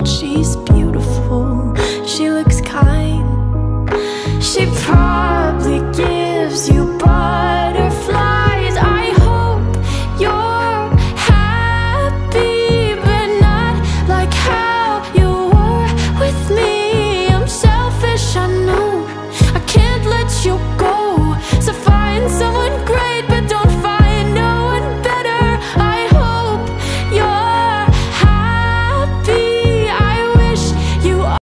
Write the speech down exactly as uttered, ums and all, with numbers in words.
but she's beautiful. She looks kind. She probably gives you